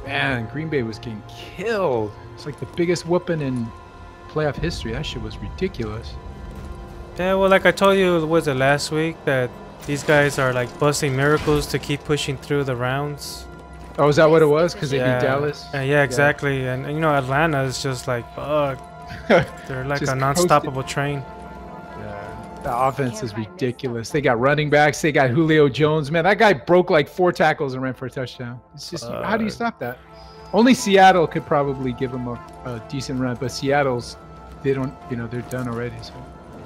Man, Green Bay was getting killed. It's like the biggest whooping in playoff history. That shit was ridiculous. Yeah, well, like I told you, was it last week that these guys are like busting miracles to keep pushing through the rounds? Oh, is that what it was? Because they beat Dallas? Yeah, exactly. And you know, Atlanta is just like, fuck. They're like Just a non-stoppable train. Yeah, the offense is ridiculous. They got running backs. They got Julio Jones. Man, that guy broke like 4 tackles and ran for a touchdown. It's just, how do you stop that? Only Seattle could probably give him a decent run, but Seattle's, they don't, you know, they're done already. So.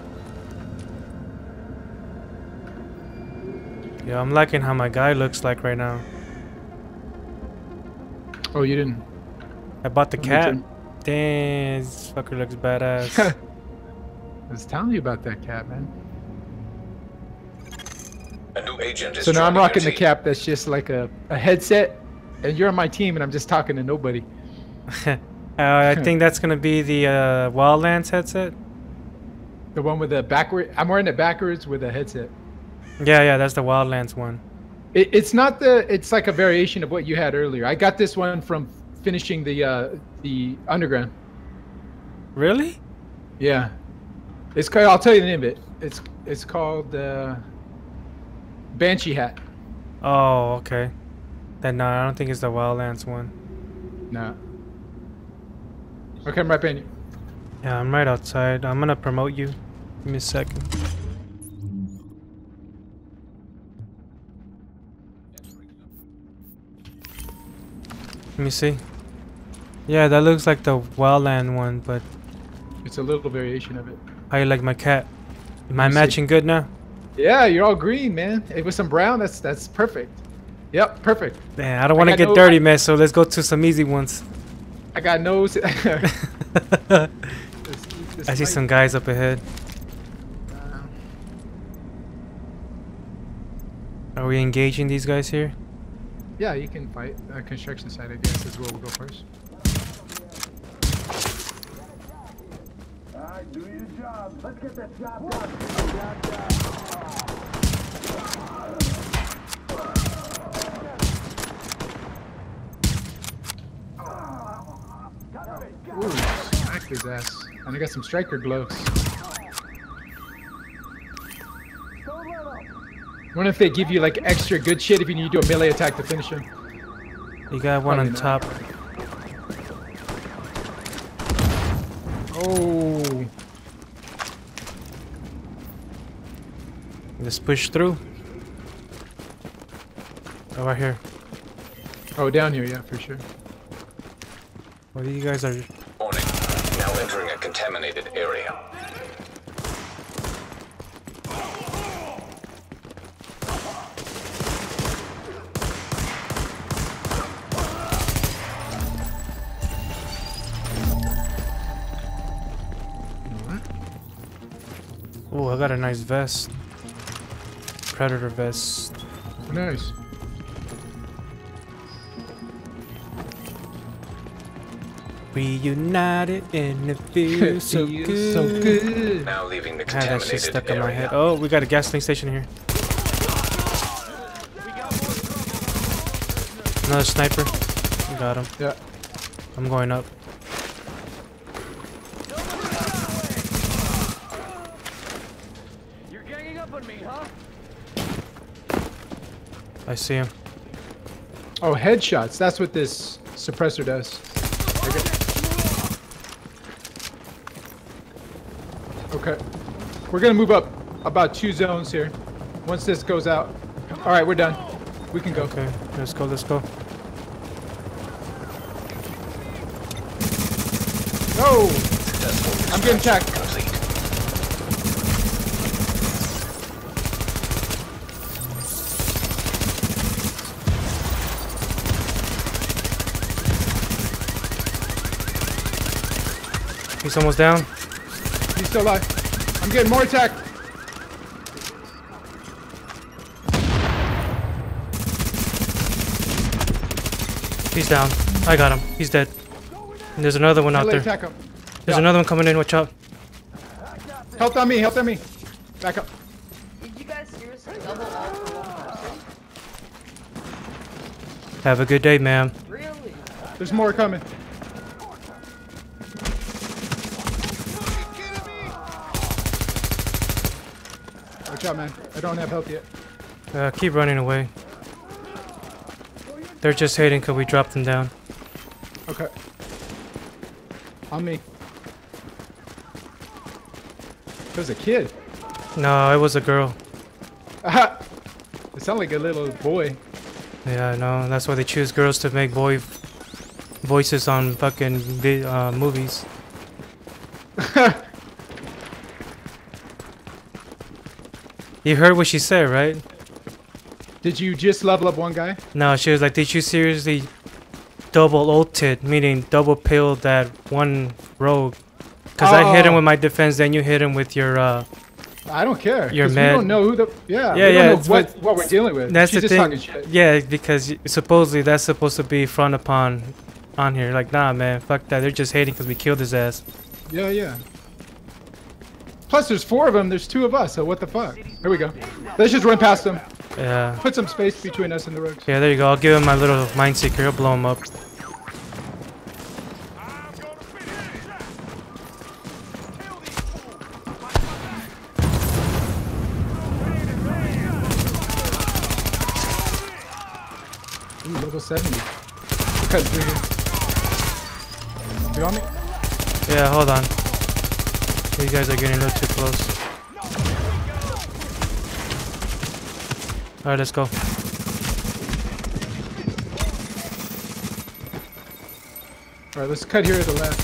Yeah, I'm liking how my guy looks like right now. Oh, you didn't? I bought the cat. Damn, this fucker looks badass. I was telling you about that cat, man. A new agent is so now I'm joining rocking your the team. cap that's just like a headset, and you're on my team, and I'm just talking to nobody. I think that's gonna be the Wildlands headset. The one with the backward. I'm wearing it backwards with a headset. Yeah, that's the Wildlands one. It's not the. It's like a variation of what you had earlier. I got this one from finishing the underground. Really? Yeah. It's called. I'll tell you the name of it. It's called Banshee hat. Oh, okay. Then no, I don't think it's the Wildlands one. No. Okay, I'm right behind you. Yeah, I'm right outside. I'm gonna promote you. Give me a second. Let me see. Yeah, that looks like the Wildland one, but It's a little variation of it. how you like my cat? Am I Let me see. matching good now? Yeah, you're all green, man. If with some brown, that's perfect. Yep, perfect. Man, I don't want to get dirty, man. So let's go to some easy ones. I got nose. I see some guys up ahead. Are we engaging these guys here? Yeah, you can fight. Construction site, I guess, is where we'll go first. Alright, do your job. Let's get that job done. Ooh, smack his ass. And I got some striker gloves. Wonder if they give you like extra good shit if you need to do a melee attack to finish him. You got one on top. Oh. Just push through. Oh, right here. Oh, down here, yeah, for sure. Well, you guys are. Warning. Now entering a contaminated area. Oh, I got a nice vest. Predator vest. Nice. Reunited and it feels so good. So good. Now leaving the I had that contaminated shit stuck in my head. area. Oh, we got a gasoline station here. Another sniper. We got him. Yeah. I'm going up. You're ganging up on me, huh? I see him. Oh, headshots. That's what this suppressor does. Okay. We're gonna move up about 2 zones here. Once this goes out. All right, we're done. We can go. Okay, let's go, let's go. Oh! Successful I'm getting extraction attacked. complete. He's almost down. He's still alive. I'm getting more attack. He's down. I got him. He's dead. And there's another one out Melee there. attack him. There's Yeah. another one coming in. Watch out. Help on me. Help on me. Back up. Did you guys seriously double all for one person? Have a good day, ma'am. Really? There's more coming. Watch out, man. I don't have health yet. Keep running away. They're just hating because we dropped them down. Okay. On me. There's a kid. No, it was a girl. It sounded like a little boy. Yeah, I know. That's why they choose girls to make boy voices on fucking movies. You heard what she said, right? Did you just level up one guy? No, she was like, did you seriously double ulted, meaning double pilled that one rogue? Because I hit him with my defense, then you hit him with your I don't care. Your 'cause med. We don't know who the. Yeah. Yeah, we yeah, don't know what we're dealing with. That's She's the just thing. talking shit. Yeah, because supposedly that's supposed to be frowned upon on here. Like, nah, man, fuck that. They're just hating because we killed his ass. Yeah, yeah. Plus, there's 4 of them. There's 2 of us. So what the fuck? Here we go. Let's just run past them. Yeah. Put some space between us and the rogues. Yeah, there you go. I'll give him my little mind seeker. He'll blow him up. Ooh, level 70. Cut through here. You on me? Yeah, hold on. You guys are getting a little too close. Alright, let's go. Alright, let's cut here at the left.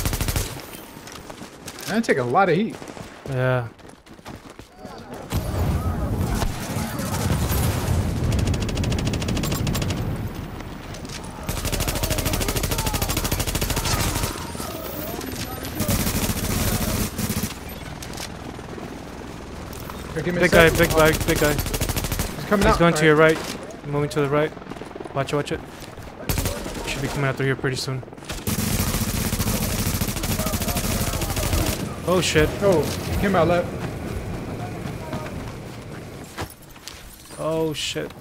Man, take a lot of heat. Yeah. Here, give me a Big guy, sec. big guy. He's coming He's out. going to your Alright. right. Moving to the right. Watch it, watch it. Should be coming out through here pretty soon. Oh shit. Oh, he came out left. Oh shit.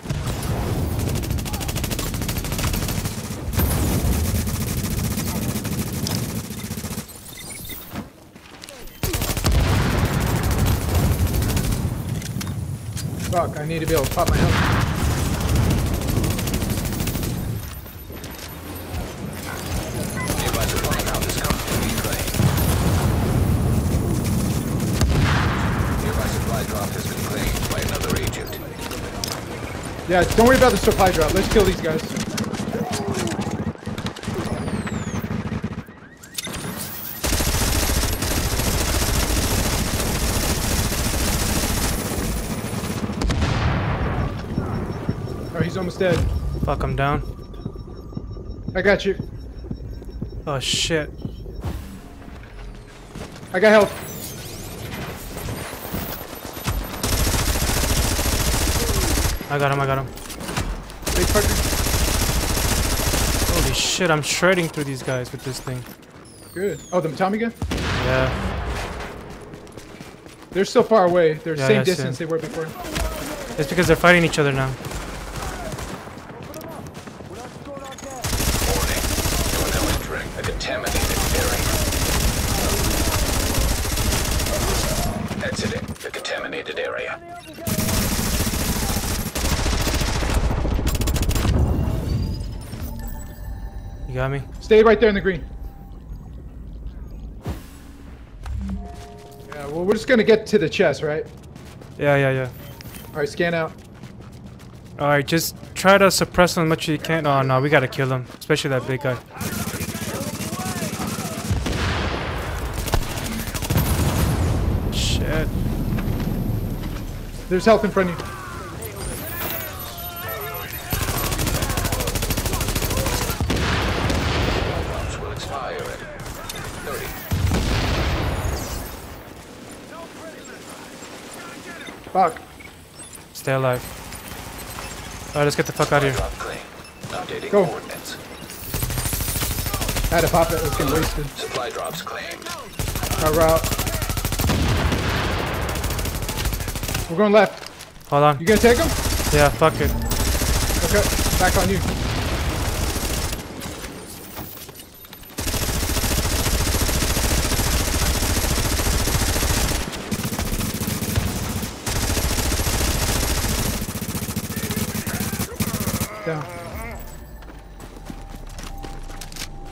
Fuck, I need to be able to pop my health. Nearby supply route is currently reclaimed. Nearby supply drop has been claimed by another agent. Yeah, don't worry about the supply drop. Let's kill these guys. Oh, he's almost dead. Fuck, I'm down. I got you. Oh shit. I got help. I got him, I got him. Hey, fucker. Holy shit, I'm shredding through these guys with this thing. Good. Oh, the Tommy gun? Yeah. They're so far away. They're Yeah, same yeah, distance same. they were before. It's because they're fighting each other now. Warning. You are now entering a contaminated area. Exiting the contaminated area. You got me? Stay right there in the green. Yeah, well, we're just gonna get to the chest, right? Yeah, yeah, yeah. All right, scan out. Alright, just try to suppress him as much as you can. Oh no, we gotta kill him. Especially that big guy. Shit. There's health in front of you. Rounds will expire in 30. Fuck. Stay alive. Alright, let's get the fuck out of here. Drop claim. Updating Go. coordinates. I had to pop it. Let's get wasted. Supply drops claimed. Our route. We're going left. Hold on. You gonna take him? Yeah, fuck it. Okay. Back on you.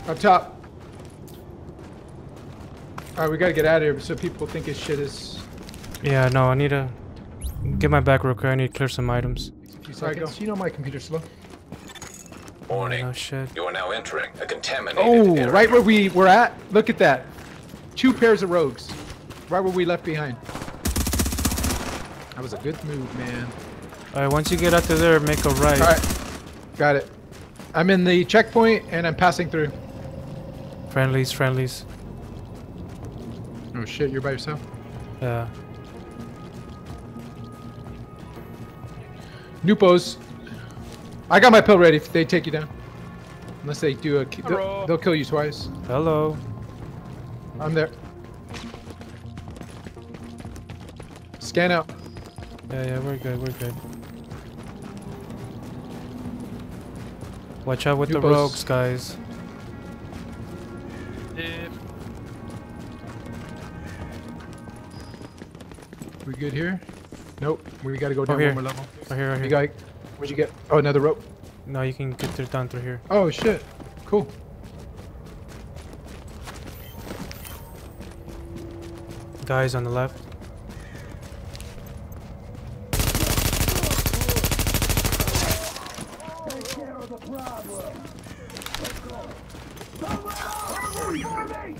Up top. Alright, we gotta get out of here so people think his shit is... Yeah, no, I need to get my back real quick. I need to clear some items. Alright, go. You know my computer's slow. Warning. Oh shit. You are now entering a contaminated Oh, area. right where we were at? Look at that. 2 pairs of rogues. Right where we left behind. That was a good move, man. Alright, once you get out to there, make a right. Alright. Got it. I'm in the checkpoint and I'm passing through. Friendlies, friendlies. Oh shit, you're by yourself? Yeah. Nupos. I got my pill ready if they take you down. Unless they do a... They'll kill you twice. Hello. I'm there. Scan out. Yeah, we're good, we're good. Watch out with the Nupos. rogues, guys. We good here? Nope. We gotta go down here. one more level. Right here, right You here. got... What'd you get? Oh, another rope. No, you can get through down through here. Oh shit. Cool. Guys on the left. Take care of the problem. Let's go. Cover me!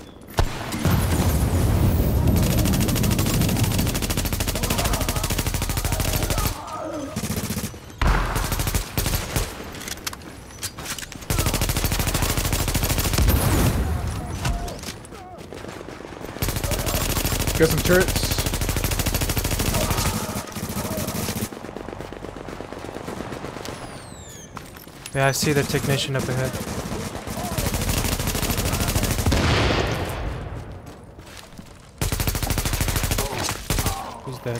Got some turrets. Yeah, I see the technician up ahead. He's dead.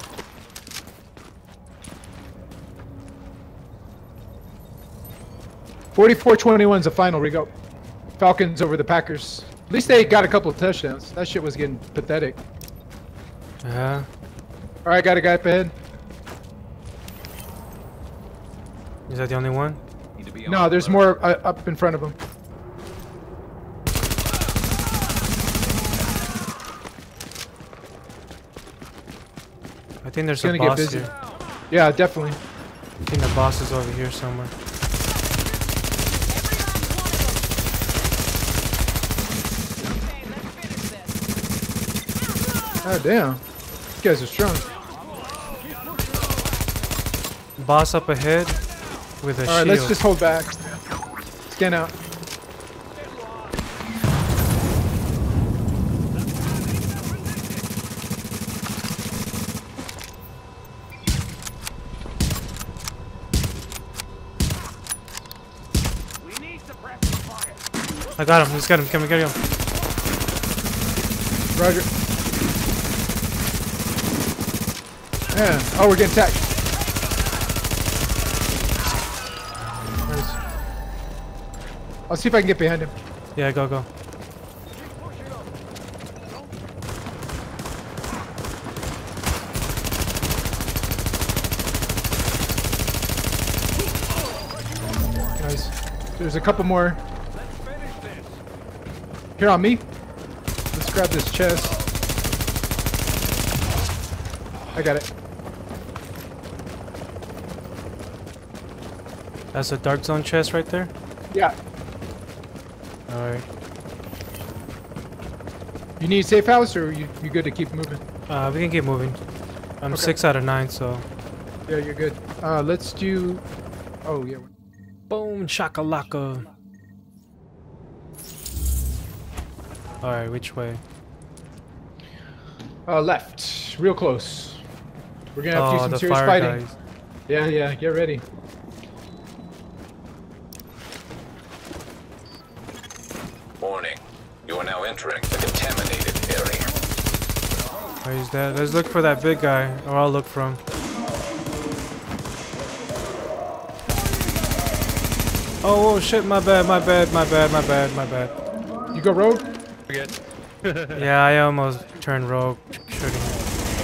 $44-21's the final. We go. Falcons over the Packers. At least they got a couple of touchdowns. That shit was getting pathetic. Yeah. All right, got a guy up ahead. Is that the only one? Need to be No, on there's alert. more up in front of him. I think there's It's a gonna get boss busy. here. Yeah, definitely. I think the boss is over here somewhere. Oh damn, these guys are strong. Boss up ahead with a All right, shield. let's just hold back. Scan out. I got him. Let's get him. Come on, get him. Roger. Yeah. Oh, we're getting attacked. Nice. I'll see if I can get behind him. Yeah, go, go. Nice. There's a couple more. Here on me. Let's grab this chest. I got it. That's a dark zone chest right there. Yeah. Alright. You need a safe house, or you good to keep moving? We can keep moving. I'm Okay. 6 out of 9, so. Yeah, you're good. Let's do. Oh yeah. Boom, shakalaka. Alright, which way? Left. Real close. We're gonna have to do Oh, some the serious fire fighting. guys. Yeah, yeah. Get ready. Warning. You are now entering the contaminated area. Where's that? Let's look for that big guy, or I'll look for him. Oh, shit, my bad, my bad, my bad, my bad, my bad. You go rogue. Yeah, I almost turned rogue shooting him.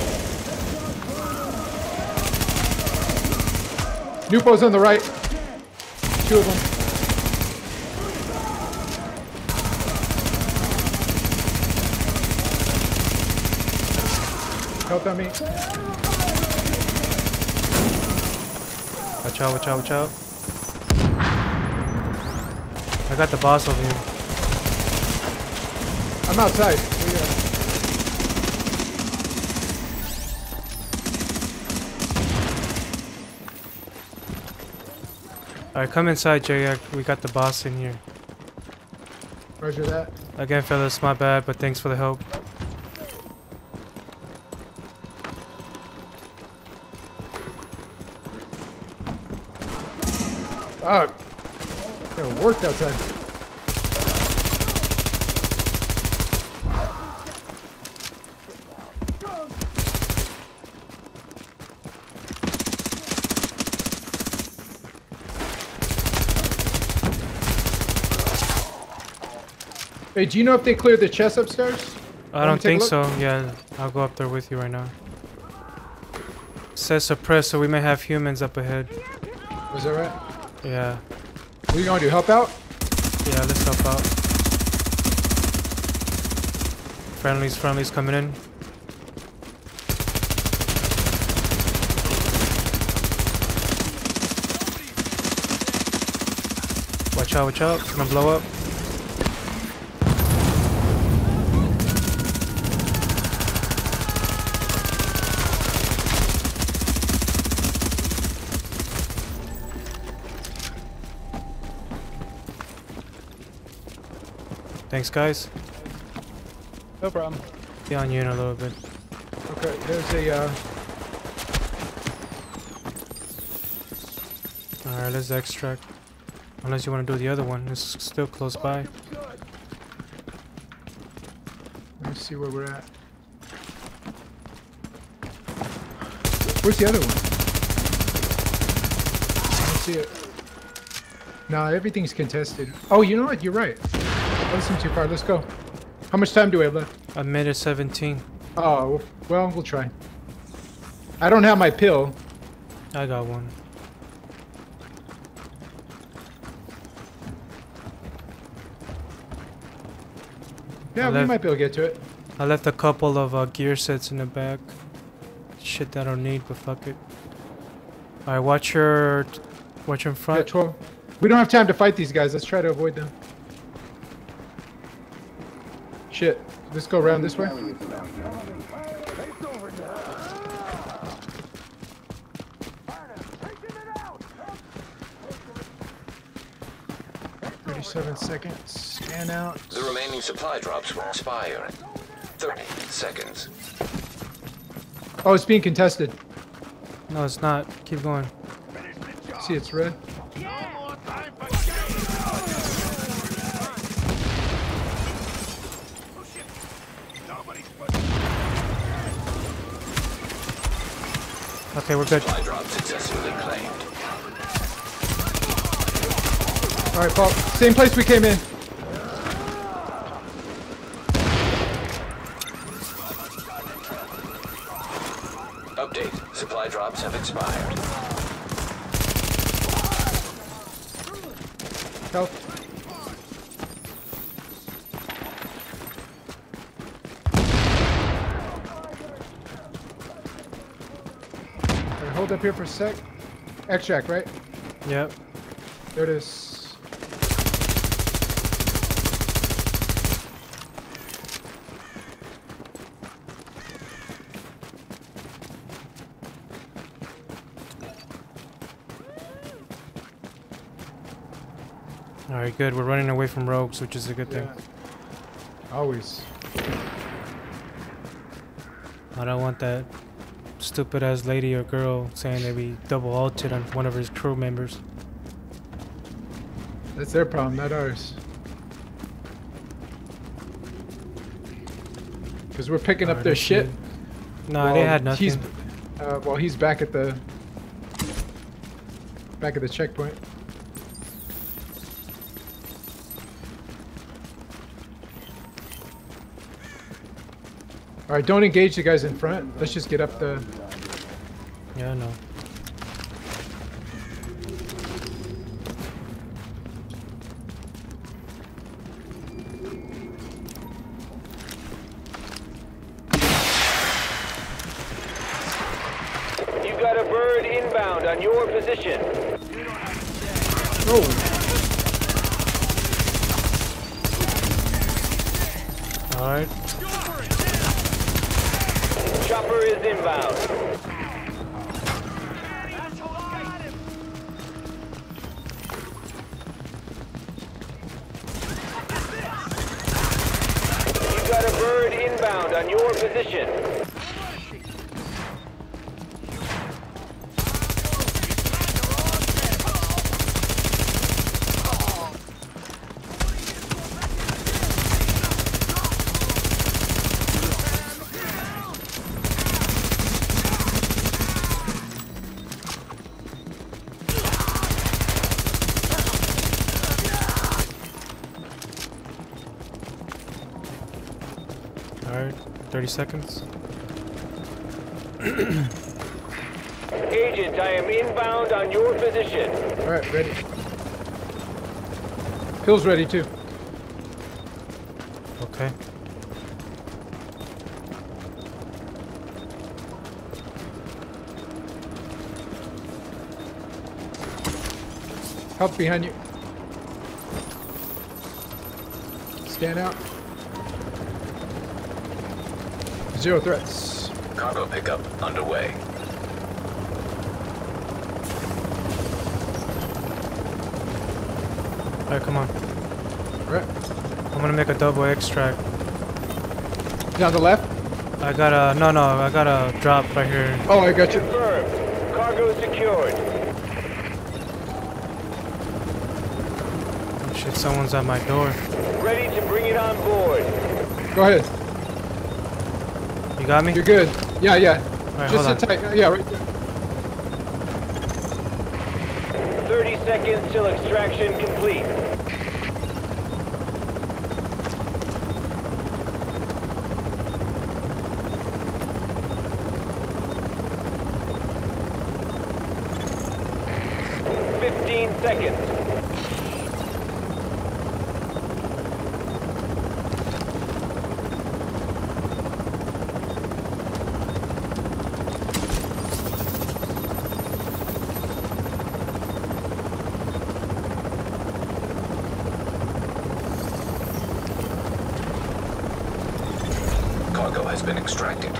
Nupo's on the right. 2 of them. Help on me. Watch out, watch out, watch out. I got the boss over here. I'm outside. Where you at? Alright, come inside, Jay. We got the boss in here. Roger that. Again, fellas, my bad, but thanks for the help. Oh, it worked outside. Hey, do you know if they cleared the chest upstairs? I don't think so. Yeah, I'll go up there with you right now. Says suppressed, so we may have humans up ahead. Was that right? Yeah. What are you gonna do? Help out? Yeah, let's help out. Friendlies coming in. Watch out, watch out. It's gonna blow up. Thanks, guys. No problem. Be on you in a little bit. Okay, there's a, Alright, let's extract. Unless you want to do the other one. It's still close by. let me see where we're at. Where's the other one? I don't see it. No, everything's contested. Oh, you know what? You're right. That wasn't too far. Let's go. How much time do we have left? I made it 17. Oh, well, we'll try. I don't have my pill. I got one. Yeah, we might be able to get to it. I left a couple of gear sets in the back. Shit that I don't need, but fuck it. Alright, watch your in Yeah, front. 12. We don't have time to fight these guys. Let's try to avoid them. Shit. Let's go around this way. It's over now. 37 seconds. Scan out. The remaining supply drops will expire in 30 seconds. Oh, it's being contested. No, it's not. Keep going. See, it's red. Okay, we're good. Supply drop successfully claimed. All right, Paul. Same place we came in. Update. Supply drops have expired. Help. All right, hold up here for a sec. Extract, right? Yep. There it is. Alright, good. We're running away from rogues, which is a good thing. Always. I don't want that stupid ass lady or girl saying they be double ulted on one of his crew members. That's their problem, not ours. Because we're picking up Alright, their let's shit. see. No, they had nothing. He's back at the checkpoint. All right, don't engage the guys in front. Let's just get up the. Yeah, no. inbound on your position. Oh. Alright. Chopper is inbound. You got a bird inbound on your position. Alright, 30 seconds. Agent, I am inbound on your position. All right, ready. Pill's ready too. Okay. Help behind you. Stand out. 0 threats. Cargo pickup underway. Alright, come on. All right. I'm gonna make a double extract. Down the left. I got a no, I got a drop right here. Oh, I got you. Confirmed. Cargo secured. Oh, shit, someone's at my door. Ready to bring it on board. Go ahead. You got me? You're good. Yeah, yeah. Alright, Just hold sit on. tight. Yeah, right there. 30 seconds till extraction complete. Seconds. Cargo has been extracted.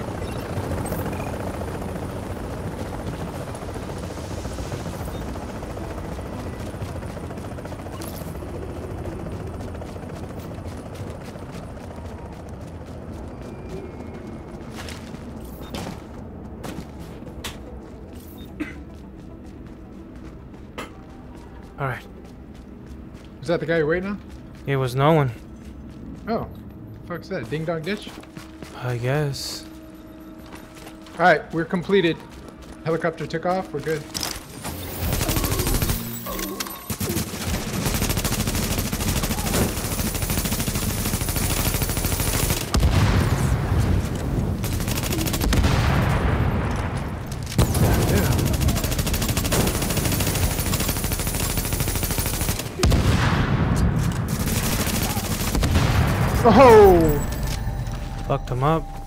Alright. Is that the guy you're waiting on? It was no one. Oh. Fuck's that? Ding dong ditch? I guess. Alright, we're completed. Helicopter took off. We're good. Oh! Fucked him up.